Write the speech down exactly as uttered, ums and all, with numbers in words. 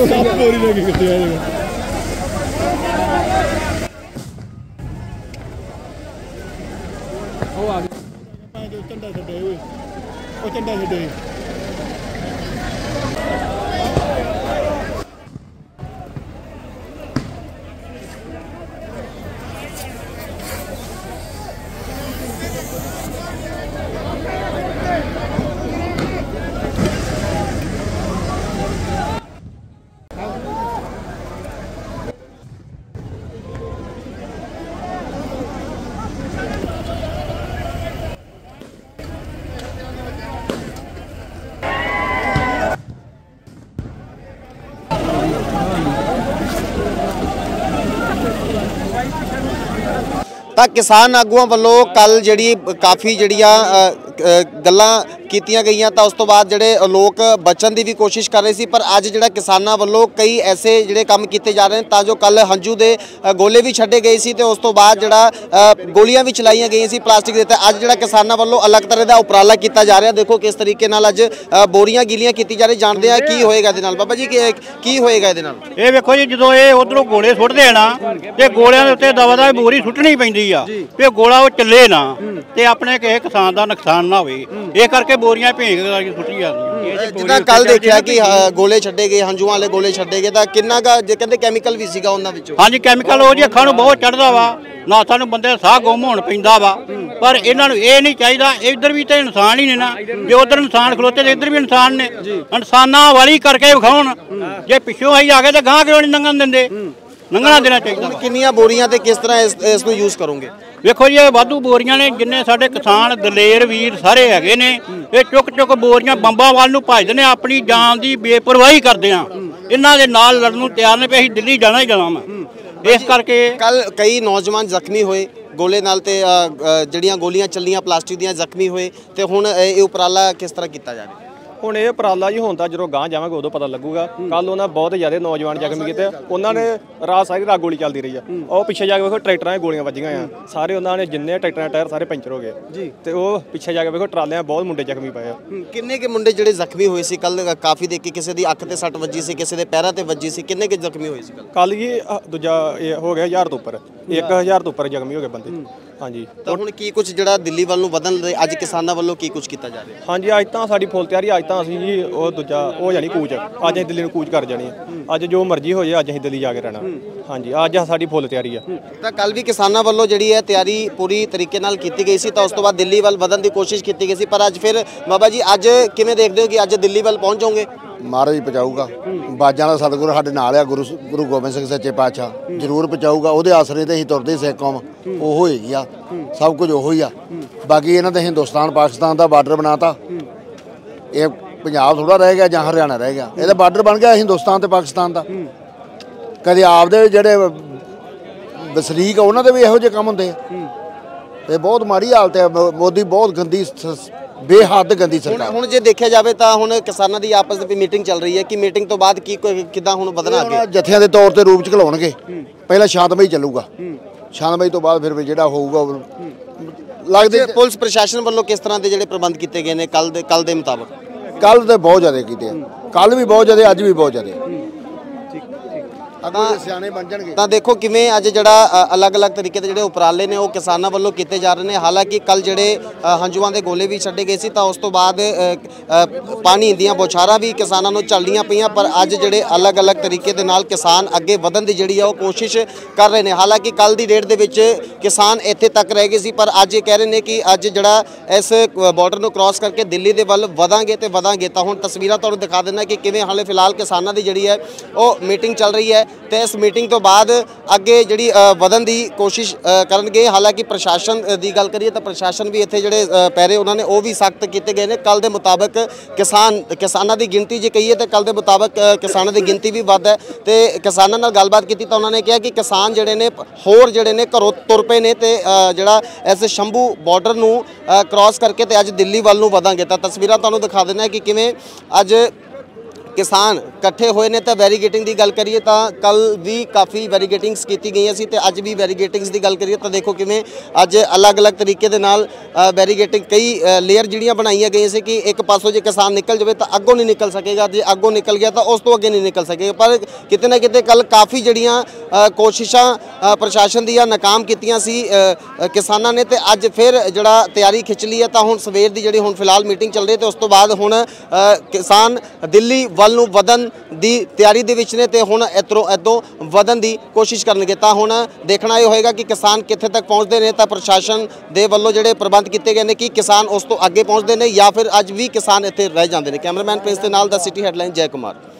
झंडा छड्डे वो झंडा छड्डे ਤਾਂ ਕਿਸਾਨ ਆਗੂਆਂ ਵੱਲੋਂ ਕੱਲ ਜਿਹੜੀ ਕਾਫੀ ਜਿਹੜੀਆਂ ਗੱਲਾਂ ਕੀਤੀਆਂ ਗਈਆਂ ਤਾਂ ਉਸ ਤੋਂ ਬਾਅਦ ਜਿਹੜੇ ਲੋਕ ਬਚਣ ਦੀ ਵੀ ਕੋਸ਼ਿਸ਼ ਕਰ ਰਹੇ ਸੀ ਪਰ ਅੱਜ ਜਿਹੜਾ ਕਿਸਾਨਾਂ ਵੱਲੋਂ ਕਈ ਐਸੇ ਜਿਹੜੇ ਕੰਮ ਕੀਤੇ ਜਾ ਰਹੇ ਨੇ ਤਾਂ ਜੋ ਕੱਲ ਹੰਝੂ ਦੇ ਗੋਲੇ ਵੀ ਛੱਡੇ ਗਏ ਸੀ ਤੇ ਉਸ ਤੋਂ ਬਾਅਦ ਜਿਹੜਾ ਗੋਲੀਆਂ ਵੀ ਚਲਾਈਆਂ ਗਈਆਂ ਸੀ ਪਲਾਸਟਿਕ ਦੇ ਤੇ ਅੱਜ ਜਿਹੜਾ ਕਿਸਾਨਾਂ ਵੱਲੋਂ ਅਲੱਗ ਤਰ੍ਹਾਂ ਦਾ ਉਪਰਾਲਾ ਕੀਤਾ ਜਾ ਰਿਹਾ। ਦੇਖੋ ਕਿਸ ਤਰੀਕੇ ਨਾਲ ਅੱਜ ਬੋਰੀਆਂ ਗਿੱਲੀਆਂ ਕੀਤੀ ਜਾ ਰਹੀ। ਜਾਣਦੇ ਆ ਕੀ ਹੋਏਗਾ ਇਹਦੇ ਨਾਲ। ਬਾਬਾ ਜੀ ਕੀ ਹੋਏਗਾ ਇਹਦੇ ਨਾਲ? ਇਹ ਵੇਖੋ ਜੀ ਜਦੋਂ ਇਹ ਉਧਰੋਂ ਗੋਲੇ ਸੁੱਟਦੇ ਨਾ ਤੇ ਗੋਲਿਆਂ ਦੇ ਉੱਤੇ ਦਵਾ ਦਾ ਬੋਰੀ ਸੁੱਟਣੀ ਪੈਂਦੀ ਆ ਵੀ ਗੋਲਾ ਉਹ ਚੱਲੇ ਨਾ ਤੇ ਆਪਣੇ ਕਿਸੇ ਕਿਸਾਨ ਦਾ ਨੁਕਸਾਨ ਨਾ ਹੋਵੇ ਇਹ ਕਰਕੇ ਬੋਰੀਆਂ ਭੇਂਗ ਕਰਕੇ ਸੁੱਟੀ ਜਾਂਦੀਆਂ। ਜਿੱਦਾਂ ਕੱਲ ਦੇਖਿਆ ਕਿ ਗੋਲੇ ਛੱਡੇ ਗਏ ਹੰਝੂਆਂ ਵਾਲੇ ਗੋਲੇ ਛੱਡੇ ਗਏ ਤਾਂ ਕਿੰਨਾ ਕੁ ਕਹਿੰਦੇ ਕੈਮੀਕਲ ਵੀ ਸੀਗਾ ਉਹਨਾਂ ਵਿੱਚੋਂ? ਹਾਂਜੀ ਕੈਮੀਕਲ ਉਹ ਜੀ ਅੱਖਾਂ ਨੂੰ ਬਹੁਤ ਚੜ੍ਹਦਾ ਵਾ ਨਾ ਸਾਨੂੰ ਬੰਦੇ ਸਾਹ ਗੁੰਮ ਹੋਣ ਪੈਂਦਾ ਵਾ ਪਰ ਇਹਨਾਂ ਨੂੰ ਇਹ ਨਹੀਂ ਚਾਹੀਦਾ ਇੱਧਰ ਵੀ ਤਾਂ ਇਨਸਾਨ ਹੀ ਨੇ ਨਾ ਜੇ ਉਧਰ ਇਨਸਾਨ ਖਲੋਤੇ ਤੇ ਇੱਧਰ ਵੀ ਇਨਸਾਨ ਨੇ ਇਨਸਾਨਾਂ ਵਾਲੀ ਕਰਕੇ ਵਿਖਾਉਣ ਜੇ ਪਿੱਛੋਂ ਆਈ ਆ ਗਏ ਤਾਂ ਗਾਂਹ ਕਿਉਂ ਨਹੀਂ ਲੰਘਣ ਦਿੰਦੇ ਲੰਘਣਾ ਦੇਣਾ ਚਾਹੀਦਾ। ਕਿੰਨੀਆਂ ਬੋਰੀਆਂ ਤੇ ਕਿਸ ਤਰ੍ਹਾਂ ਇਸ ਨੂੰ ਯੂਜ਼ ਕਰੋਗੇ? ਵੇਖੋ ਜੀ ਇਹ ਵਾਧੂ ਬੋਰੀਆਂ ਨੇ ਜਿੰਨੇ ਸਾਡੇ ਕਿਸਾਨ ਦਲੇਰ ਵੀਰ ਸਾਰੇ ਹੈਗੇ ਨੇ ਇਹ ਚੁੱਕ ਚੁੱਕ ਬੋਰੀਆਂ ਬੰਬਾਂ ਵੱਲ ਨੂੰ ਭੱਜਦੇ ਨੇ ਆਪਣੀ ਜਾਨ ਦੀ ਬੇਪਰਵਾਹੀ ਕਰਦੇ ਆ ਇਹਨਾਂ ਦੇ ਨਾਲ ਲੜਨ ਨੂੰ ਤਿਆਰ ਨੇ ਵੀ ਅਸੀਂ ਦਿੱਲੀ ਜਾਣਾ ਹੀ ਜਾਣਾ ਮੈਂ ਇਸ ਕਰਕੇ। ਕੱਲ ਕਈ ਨੌਜਵਾਨ ਜ਼ਖਮੀ ਹੋਏ ਗੋਲੇ ਨਾਲ ਤੇ ਜਿਹੜੀਆਂ ਗੋਲੀਆਂ ਚੱਲੀਆਂ ਪਲਾਸਟਿਕ ਦੀਆਂ ਜ਼ਖਮੀ ਹੋਏ ਤੇ ਹੁਣ ਇਹ ਉਪਰਾਲਾ ਕਿਸ ਤਰ੍ਹਾਂ ਕੀਤਾ ਜਾ ਰਿਹਾ? ਹੁਣ ਇਹ ਉਪਰਾਲਾ ਜੀ ਹੁਣ ਤਾਂ ਜਦੋਂ ਗਾਂਹ ਜਾਵਾਂਗੇ ਉਦੋਂ ਪਤਾ ਲੱਗੂਗਾ। ਕੱਲ ਉਹਨਾਂ ਬਹੁਤ ਜ਼ਿਆਦਾ ਨੌਜਵਾਨ ਜ਼ਖਮੀ ਕੀਤੇ ਉਹਨਾਂ ਨੇ ਰਾਤ ਸਾਰੀ ਰਾਤ ਗੋਲੀ ਚੱਲਦੀ ਰਹੀ ਆ ਉਹ ਪਿੱਛੇ ਜਾ ਕੇ ਵੇਖੋ ਟਰੈਕਟਰਾਂ ਦੀਆਂ ਗੋਲੀਆਂ ਵੱਜੀਆਂ ਆ ਸਾਰੇ ਉਹਨਾਂ ਨੇ ਜਿੰਨੇ ਟਰੈਕਟਰਾਂ ਟਾਇਰ ਸਾਰੇ ਪੈਂਚਰ ਹੋ ਗਏ ਜੀ ਤੇ ਉਹ ਪਿੱਛੇ ਜਾ ਕੇ ਵੇਖੋ ਟਰਾਲਿਆਂ ਬਹੁਤ ਮੁੰਡੇ ਜ਼ਖਮੀ ਪਏ ਆ। ਕਿੰਨੇ ਕੇ ਮੁੰਡੇ ਜਿਹੜੇ ਜ਼ਖਮੀ ਹੋਏ ਸੀ ਕੱਲ? ਕਾਫੀ ਦੇਖੀ ਕਿਸੇ ਦੀ ਅੱਖ ਤੇ ਸੱਟ ਵੱਜੀ ਸੀ ਕਿਸੇ ਦੇ ਪੈਰਾਂ ਤੇ ਵੱਜੀ ਸੀ। ਕਿੰਨੇ ਕੇ ਜ਼ਖਮੀ ਹੋਏ ਸੀ ਕੱਲ? ਕੱਲ ਜੀ ਦੂਜਾ ਇਹ ਹੋ ਗਿਆ ਹਜ਼ਾਰ ਤੋਂ ਉੱਪਰ ਇੱਕ ਹਜ਼ਾਰ ਤੋਂ ਉੱਪਰ ਜ਼ਖਮੀ ਹੋ ਗਏ ਬੰਦੇ। ਹਾਂਜੀ ਤਾਂ ਹੁਣ ਕੀ ਕੁਝ ਜਿਹੜਾ ਦਿੱਲੀ ਵੱਲ ਨੂੰ ਵਧਣ ਲਈ ਅੱਜ ਕਿਸਾਨਾਂ ਵੱਲੋਂ ਕੀ ਕੁਝ ਕੀਤਾ ਜਾ ਰਿਹਾ? ਹਾਂਜੀ ਅੱਜ ਤਾਂ ਸਾਡੀ ਫੁੱਲ ਤਿਆਰੀ ਅੱਜ ਤਾਂ ਅਸੀਂ ਜੀ ਉਹ ਦੂਜਾ ਹੋ ਜਾਣੀ ਕੂਚ ਅੱਜ ਅਸੀਂ ਦਿੱਲੀ ਨੂੰ ਕੂਚ ਕਰ ਜਾਣੀ ਅੱਜ ਜੋ ਮਰਜ਼ੀ ਹੋ ਜਾਏ ਅੱਜ ਅਸੀਂ ਦਿੱਲੀ ਜਾ ਕੇ ਰਹਿਣਾ। ਹਾਂਜੀ ਅੱਜ ਸਾਡੀ ਫੁੱਲ ਤਿਆਰੀ ਆ। ਤਾਂ ਕੱਲ ਵੀ ਕਿਸਾਨਾਂ ਵੱਲੋਂ ਜਿਹੜੀ ਹੈ ਤਿਆਰੀ ਪੂਰੀ ਤਰੀਕੇ ਨਾਲ ਕੀਤੀ ਗਈ ਸੀ ਤਾਂ ਉਸ ਤੋਂ ਬਾਅਦ ਦਿੱਲੀ ਵੱਲ ਵਧਣ ਦੀ ਕੋਸ਼ਿਸ਼ ਕੀਤੀ ਗਈ ਸੀ ਪਰ ਅੱਜ ਫਿਰ ਬਾਬਾ ਜੀ ਅੱਜ ਕਿਵੇਂ ਦੇਖਦੇ ਹੋ ਕਿ ਅੱਜ ਦਿੱਲੀ ਵੱਲ ਪਹੁੰਚ ਜਾਓਗੇ? ਮਹਾਰਾਜ ਪਹੁੰਚਾਊਗਾ ਬਾਜਾਂ ਦਾ ਸਤਿਗੁਰ ਸਾਡੇ ਨਾਲ ਆ ਗੁਰੂ ਗੁਰੂ ਗੋਬਿੰਦ ਸਿੰਘ ਸੱਚੇ ਪਾਤਸ਼ਾਹ ਜ਼ਰੂਰ ਪਹੁੰਚਾਊਗਾ ਉਹਦੇ ਆਸਰੇ ਤੇ ਅਸੀਂ ਤੁਰਦੇ ਸਿੱਖ ਕੌਮ ਉਹ ਹੋਏਗੀ ਆ ਸਭ ਕੁਝ ਉਹੀ ਆ। ਬਾਕੀ ਇਹਨਾਂ ਦੇ ਹਿੰਦੁਸਤਾਨ ਪਾਕਿਸਤਾਨ ਦਾ ਬਾਰਡਰ ਬਣਾਤਾ ਇਹ ਪੰਜਾਬ ਥੋੜਾ ਰਹਿ ਗਿਆ ਜਾਂ ਹਰਿਆਣਾ ਰਹਿ ਗਿਆ ਇਹਦਾ ਬਾਰਡਰ ਬਣ ਗਿਆ ਹਿੰਦੁਸਤਾਨ ਤੇ ਪਾਕਿਸਤਾਨ ਦਾ। ਕਦੇ ਆਪਦੇ ਜਿਹੜੇ ਵਸਨੀਕ ਉਹਨਾਂ ਦੇ ਵੀ ਇਹੋ ਜਿਹੇ ਕੰਮ ਹੁੰਦੇ ਆ ਤੇ ਬਹੁਤ ਮਾੜੀ ਹਾਲਤ ਹੈ। ਮੋਦੀ ਬਹੁਤ ਗੰਦੀ ਬੇਹੱਦ ਗੰਦੀ ਸਰਕਾਰ। ਹੁਣ ਜੇ ਦੇਖਿਆ ਜਾਵੇ ਤਾਂ ਹੁਣ ਕਿਸਾਨਾਂ ਦੀ ਆਪਸ ਵਿੱਚ ਮੀਟਿੰਗ ਚੱਲ ਰਹੀ ਹੈ ਕਿ ਮੀਟਿੰਗ ਤੋਂ ਬਾਅਦ ਕੀ ਕਿੱਦਾਂ ਹੁਣ ਵਧਣਾ ਅੱਗੇ? ਜਥਿਆਂ ਦੇ ਤੌਰ ਤੇ ਰੂਪ ਚ ਘਲਾਉਣਗੇ ਪਹਿਲਾਂ ਸ਼ਾਂਤਮਈ ਚੱਲੂਗਾ ਸ਼ਾਂਤਮਈ ਤੋਂ ਬਾਅਦ ਫਿਰ ਜਿਹੜਾ ਹੋਊਗਾ ਲੱਗਦੇ। ਪੁਲਿਸ ਪ੍ਰਸ਼ਾਸਨ ਵੱਲੋਂ ਕਿਸ ਤਰ੍ਹਾਂ ਦੇ ਜਿਹੜੇ ਪ੍ਰਬੰਧ ਕੀਤੇ ਗਏ ਨੇ ਕੱਲ ਦੇ ਕੱਲ ਦੇ ਮੁਤਾਬਕ? ਕੱਲ ਤੇ ਬਹੁਤ ਜ਼ਿਆਦਾ ਕੀਤੇ ਆ ਕੱਲ ਵੀ ਬਹੁਤ ਜ਼ਿਆਦਾ ਅੱਜ ਵੀ ਬਹੁਤ ਜ਼ਿਆਦਾ। ਸਿਆਣੇ ਬਣ ਜਾਣਗੇ ਤਾਂ ਦੇਖੋ ਕਿਵੇਂ ਅੱਜ ਜਿਹੜਾ ਅਲੱਗ-ਅਲੱਗ ਤਰੀਕੇ ਦੇ ਜਿਹੜੇ ਉਪਰਾਲੇ ਨੇ ਉਹ ਕਿਸਾਨਾਂ ਵੱਲੋਂ ਕੀਤੇ ਜਾ ਰਹੇ ਨੇ। ਹਾਲਾਂਕਿ ਕੱਲ ਜਿਹੜੇ ਹੰਝੂਆਂ ਦੇ ਗੋਲੇ ਵੀ ਛੱਡੇ ਗਏ ਸੀ ਤਾਂ ਉਸ ਤੋਂ ਬਾਅਦ ਪਾਣੀ ਦੀਆਂ ਬੌਛਾਰਾਂ ਵੀ ਕਿਸਾਨਾਂ ਨੂੰ ਚੱਲਦੀਆਂ ਪਈਆਂ ਪਰ ਅੱਜ ਜਿਹੜੇ ਅਲੱਗ-ਅਲੱਗ ਤਰੀਕੇ ਦੇ ਨਾਲ ਕਿਸਾਨ ਅੱਗੇ ਵਧਣ ਦੀ ਜਿਹੜੀ ਆ ਉਹ ਕੋਸ਼ਿਸ਼ ਕਰ ਰਹੇ ਨੇ। ਹਾਲਾਂਕਿ ਕੱਲ ਦੀ ਡੇਟ ਦੇ ਵਿੱਚ ਕਿਸਾਨ ਇੱਥੇ ਤੱਕ ਰਹਿ ਗਏ ਸੀ ਪਰ ਅੱਜ ਇਹ ਕਹਿ ਰਹੇ ਨੇ ਕਿ ਅੱਜ ਜਿਹੜਾ ਇਸ ਬਾਰਡਰ ਨੂੰ ਕ੍ਰਾਸ ਕਰਕੇ ਦਿੱਲੀ ਦੇ ਵੱਲ ਵਧਾਂਗੇ ਤੇ ਵਧਾਂਗੇ। ਤਾਂ ਹੁਣ ਤਸਵੀਰਾਂ ਤੁਹਾਨੂੰ ਦਿਖਾ ਦਿੰਦਾ ਕਿ ਕਿਵੇਂ ਹਾਲੇ ਫਿਲਹਾਲ ਕਿਸਾਨਾਂ ਦੀ ਜਿਹੜੀ ਹੈ ਉਹ ਮੀਟਿੰਗ ਚੱਲ ਰਹੀ ਹੈ ਤੇ ਇਸ ਮੀਟਿੰਗ ਤੋਂ ਬਾਅਦ ਅੱਗੇ ਜਿਹੜੀ ਵਧਣ ਦੀ ਕੋਸ਼ਿਸ਼ ਕਰਨਗੇ। ਹਾਲਾਂਕਿ ਪ੍ਰਸ਼ਾਸਨ ਦੀ ਗੱਲ ਕਰੀਏ ਤਾਂ ਪ੍ਰਸ਼ਾਸਨ ਵੀ ਇੱਥੇ ਜਿਹੜੇ ਪੈਰੇ ਉਹਨਾਂ ਨੇ ਉਹ ਵੀ ਸਖਤ ਕੀਤੇ ਗਏ ਨੇ। ਕੱਲ ਦੇ ਮੁਤਾਬਕ ਕਿਸਾਨ ਕਿਸਾਨਾਂ ਦੀ ਗਿਣਤੀ ਜੇ ਕਹੀਏ ਤਾਂ ਕੱਲ ਦੇ ਮੁਤਾਬਕ ਕਿਸਾਨਾਂ ਦੀ ਗਿਣਤੀ ਵੀ ਵੱਧ ਹੈ ਤੇ ਕਿਸਾਨਾਂ ਨਾਲ ਗੱਲਬਾਤ ਕੀਤੀ ਤਾਂ ਉਹਨਾਂ ਨੇ ਕਿਹਾ ਕਿ ਕਿਸਾਨ ਜਿਹੜੇ ਨੇ ਹੋਰ ਜਿਹੜੇ ਨੇ ਘਰੋਂ ਤੁਰ ਪਏ ਨੇ ਤੇ ਜਿਹੜਾ ਇਸ ਸ਼ੰਭੂ ਬਾਰਡਰ ਨੂੰ ਕ੍ਰਾਸ ਕਰਕੇ ਤੇ ਅੱਜ ਦਿੱਲੀ ਵੱਲ ਨੂੰ ਵਧਾਂਗੇ। ਤਾਂ ਤਸਵੀਰਾਂ ਤੁਹਾਨੂੰ ਦਿਖਾ ਦਿੰਦੇ ਕਿ ਕਿਵੇਂ ਅੱਜ ਕਿਸਾਨ ਇਕੱਠੇ ਹੋਏ ਨੇ ਤਾਂ ਵੈਰੀਗੇਟਿੰਗ ਦੀ ਗੱਲ ਕਰੀਏ ਤਾਂ ਕੱਲ ਵੀ ਕਾਫੀ ਵੈਰੀਗੇਟਿੰਗਸ ਕੀਤੀ ਗਈਆਂ ਸੀ ਤੇ ਅੱਜ ਵੀ ਵੈਰੀਗੇਟਿੰਗਸ ਦੀ ਗੱਲ ਕਰੀਏ ਤਾਂ ਦੇਖੋ ਕਿਵੇਂ ਅੱਜ ਅਲੱਗ-ਅਲੱਗ ਤਰੀਕੇ ਦੇ ਨਾਲ ਵੈਰੀਗੇਟਿੰਗ ਕਈ ਲੇਅਰ ਜਿਹੜੀਆਂ ਬਣਾਈਆਂ ਗਈਆਂ ਸੀ ਕਿ ਇੱਕ ਪਾਸੋਂ ਜੇ ਕਿਸਾਨ ਨਿਕਲ ਜਾਵੇ ਤਾਂ ਅੱਗੋਂ ਨਹੀਂ ਨਿਕਲ ਸਕੇਗਾ, ਜੇ ਅੱਗੋਂ ਨਿਕਲ ਗਿਆ ਤਾਂ ਉਸ ਤੋਂ ਅੱਗੇ ਨਹੀਂ ਨਿਕਲ ਸਕੇਗਾ। ਪਰ ਕਿਤੇ ਨਾ ਕਿਤੇ ਕੱਲ ਕਾਫੀ ਜਿਹੜੀਆਂ ਕੋਸ਼ਿਸ਼ਾਂ ਪ੍ਰਸ਼ਾਸਨ ਦੀਆਂ ਨਾਕਾਮ ਕੀਤੀਆਂ ਸੀ ਕਿਸਾਨਾਂ ਨੇ ਤੇ ਅੱਜ ਫਿਰ ਜਿਹੜਾ ਤਿਆਰੀ ਖਿੱਚ ਲਈ ਹੈ ਤਾਂ ਹੁਣ ਸਵੇਰ ਦੀ ਜਿਹੜੀ ਹੁਣ ਫਿਲਹਾਲ ਮੀਟਿੰਗ ਚੱਲ ਰਹੀ ਤੇ ਉਸ ਤੋਂ ਬਾਅਦ ਹੁਣ ਕਿਸਾਨ ਦਿੱਲੀ ਵੱਲ ਨੂੰ ਵਧਣ ਦੀ ਤਿਆਰੀ ਦੇ ਵਿੱਚ ਨੇ ਤੇ ਹੁਣ ਇੱਧਰੋਂ ਇੱਧੋਂ ਵਧਣ ਦੀ ਕੋਸ਼ਿਸ਼ ਕਰਨਗੇ। ਤਾਂ ਹੁਣ ਦੇਖਣਾ ਇਹ ਹੋਏਗਾ ਕਿ ਕਿਸਾਨ ਕਿੱਥੇ ਤੱਕ ਪਹੁੰਚਦੇ ਨੇ ਤਾਂ ਪ੍ਰਸ਼ਾਸਨ ਦੇ ਵੱਲੋਂ ਜਿਹੜੇ ਪ੍ਰਬੰਧ ਕੀਤੇ ਗਏ ਨੇ ਕਿ ਕਿਸਾਨ ਉਸ ਤੋਂ ਅੱਗੇ ਪਹੁੰਚਦੇ ਨੇ ਜਾਂ ਫਿਰ ਅੱਜ ਵੀ ਕਿਸਾਨ ਇੱਥੇ ਰਹਿ ਜਾਂਦੇ ਨੇ। ਕੈਮਰਾਮੈਨ ਪ੍ਰਿੰਸ ਦੇ ਨਾਲ ਦਾ ਸਿਟੀ ਹੈਡਲਾਈਨ ਜੈ ਕੁਮਾਰ।